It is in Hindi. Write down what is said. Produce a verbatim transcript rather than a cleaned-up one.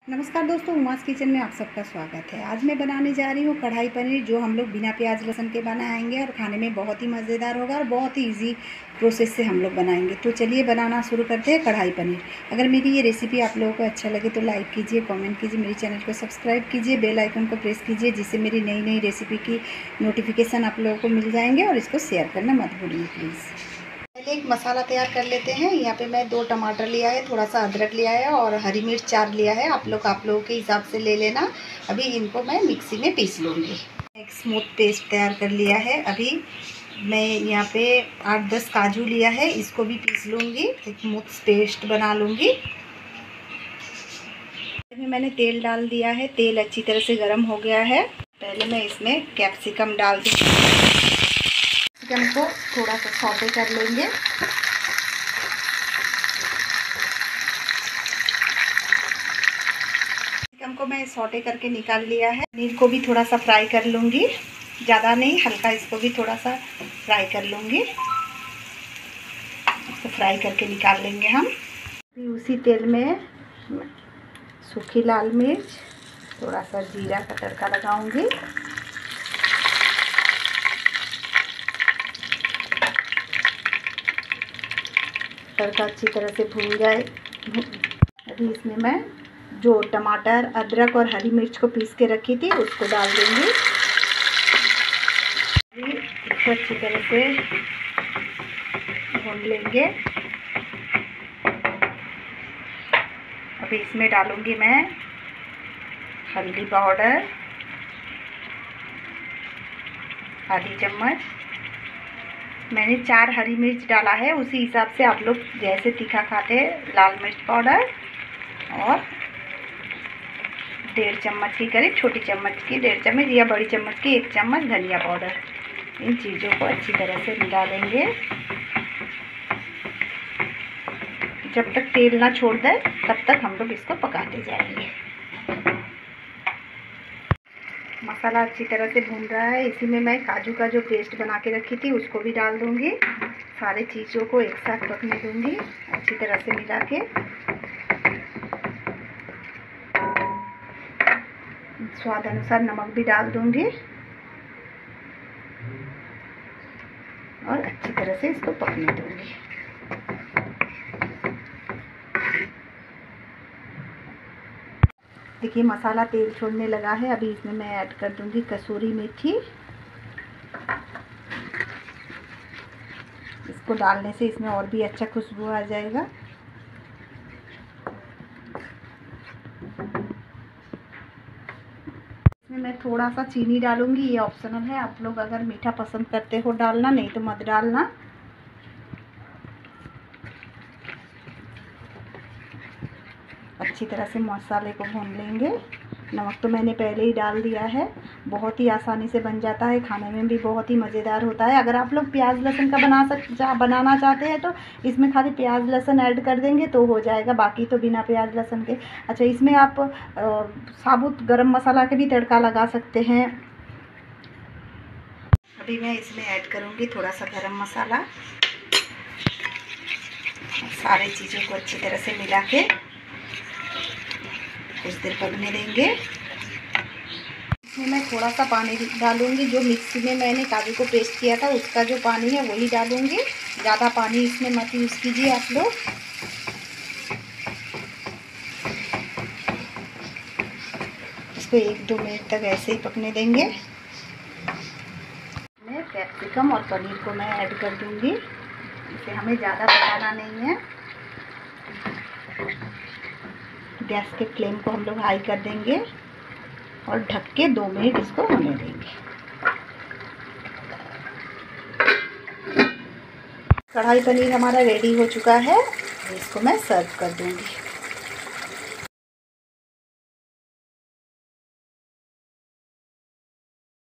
नमस्कार दोस्तों, उमास किचन में आप सबका स्वागत है। आज मैं बनाने जा रही हूँ कढ़ाई पनीर, जो हम लोग बिना प्याज लहसुन के बनाएंगे और खाने में बहुत ही मज़ेदार होगा और बहुत ही इजी प्रोसेस से हम लोग बनाएंगे। तो चलिए बनाना शुरू करते हैं कढ़ाई पनीर। अगर मेरी ये रेसिपी आप लोगों को अच्छा लगे तो लाइक कीजिए, कमेंट कीजिए, मेरे चैनल को सब्सक्राइब कीजिए, बेल आइकन को प्रेस कीजिए, जिससे मेरी नई नई रेसिपी की नोटिफिकेशन आप लोगों को मिल जाएंगे। और इसको शेयर करना मत भूलिए प्लीज़। पहले एक मसाला तैयार कर लेते हैं। यहाँ पे मैं दो टमाटर लिया है, थोड़ा सा अदरक लिया है और हरी मिर्च चार लिया है। आप लोग आप लोगों के हिसाब से ले लेना। अभी इनको मैं मिक्सी में पीस लूँगी। एक स्मूथ पेस्ट तैयार कर लिया है। अभी मैं यहाँ पे आठ दस काजू लिया है, इसको भी पीस लूँगी, एक स्मूथ पेस्ट बना लूँगी। अभी मैंने तेल डाल दिया है, तेल अच्छी तरह से गर्म हो गया है। पहले मैं इसमें कैप्सिकम डाल दूँगी। कैप्सिकम को थोड़ा सा सौटे कर लेंगे। कैप्सिकम को मैं सौटे करके निकाल लिया है। पनीर को भी थोड़ा सा फ्राई कर लूँगी, ज़्यादा नहीं, हल्का इसको भी थोड़ा सा फ्राई कर लूँगी। इसको फ्राई करके निकाल लेंगे हम। फिर उसी तेल में सूखी लाल मिर्च, थोड़ा सा जीरा का तड़का लगाऊंगी। तड़का अच्छी तरह से भून जाए। अभी इसमें मैं जो टमाटर, अदरक और हरी मिर्च को पीस के रखी थी उसको डाल दूंगी। इसको अच्छी तरह से भून लेंगे। अभी इसमें डालूंगी मैं हल्दी पाउडर आधी चम्मच। मैंने चार हरी मिर्च डाला है, उसी हिसाब से आप लोग जैसे तीखा खाते हैं लाल मिर्च पाउडर, और डेढ़ चम्मच की करीब, छोटी चम्मच की डेढ़ चम्मच या बड़ी चम्मच की एक चम्मच धनिया पाउडर। इन चीज़ों को अच्छी तरह से मिला लेंगे जब तक तेल ना छोड़ दे, तब तक हम लोग इसको पकाते जाएंगे। मसाला अच्छी तरह से भून रहा है। इसी में मैं काजू का जो पेस्ट बना के रखी थी उसको भी डाल दूंगी। सारे चीज़ों को एक साथ पकने दूंगी अच्छी तरह से मिला के। स्वाद अनुसार नमक भी डाल दूंगी और अच्छी तरह से इसको पकने दूंगी। देखिए मसाला तेल छोड़ने लगा है। अभी इसमें मैं ऐड कर दूंगी कसूरी मेथी। इसको डालने से इसमें और भी अच्छा खुशबू आ जाएगा। इसमें मैं थोड़ा सा चीनी डालूंगी, ये ऑप्शनल है। आप लोग अगर मीठा पसंद करते हो डालना, नहीं तो मत डालना। अच्छी तरह से मसाले को भून लेंगे। नमक तो मैंने पहले ही डाल दिया है। बहुत ही आसानी से बन जाता है, खाने में भी बहुत ही मज़ेदार होता है। अगर आप लोग प्याज लहसुन का बना सक बनाना चाहते हैं तो इसमें खाली प्याज लहसुन ऐड कर देंगे तो हो जाएगा, बाकी तो बिना प्याज लहसुन के। अच्छा, इसमें आप आ, साबुत गरम मसाला के भी तड़का लगा सकते हैं। अभी मैं इसमें ऐड करूँगी थोड़ा सा गरम मसाला। सारी चीज़ों को अच्छी तरह से मिला के कुछ देर पकने देंगे। इसमें मैं थोड़ा सा पानी डालूंगी। जो मिक्सी में मैंने काजू को पेस्ट किया था उसका जो पानी है वही डालूंगी। ज़्यादा पानी इसमें मत यूज़ कीजिए आप लोग। इसको एक दो मिनट तक ऐसे ही पकने देंगे। मैं कैप्सिकम और पनीर को मैं ऐड कर दूंगी। इसे हमें ज़्यादा पकाना नहीं है। गैस के फ्लेम को हम लोग हाई कर देंगे और ढक के दो मिनट इसको होने देंगे। कढ़ाई पनीर हमारा रेडी हो चुका है। इसको मैं सर्व कर दूंगी।